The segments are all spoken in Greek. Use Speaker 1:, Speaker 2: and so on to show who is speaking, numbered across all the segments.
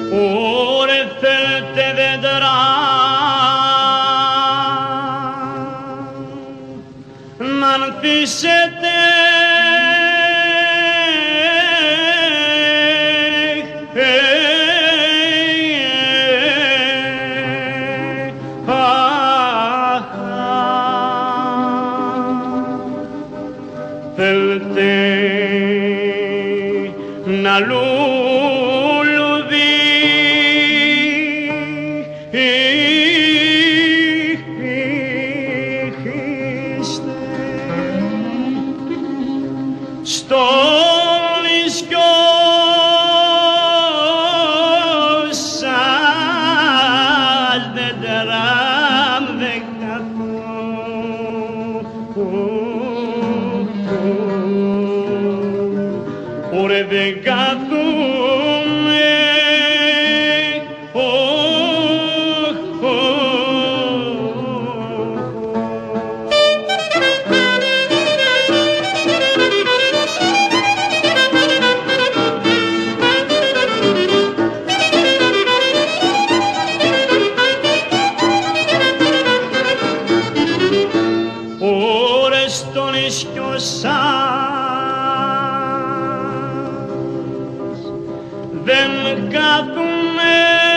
Speaker 1: Ore θέλετε δέντρα να ανθίσετε θέλετε να λουλουδίχεστε στο νησιό σας δέντρα δεν καθούν, ωρε δεν καθούνε. Ωρε στο νησιό σας δεν κάθουνε.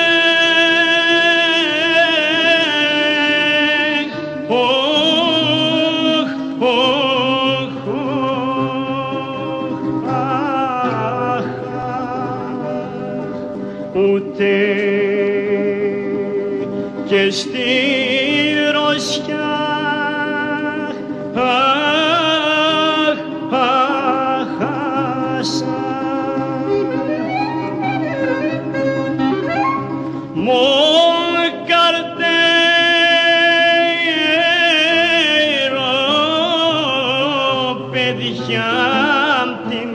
Speaker 1: Ούτε και στη Ρωσιά mon cartero παιδιά την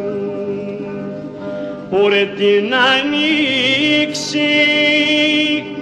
Speaker 1: ωρε την ανοίξει